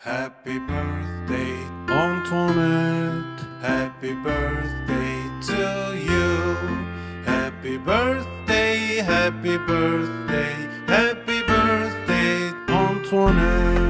Happy birthday, Antoinette. Happy birthday to you. Happy birthday, happy birthday, happy birthday, Antoinette.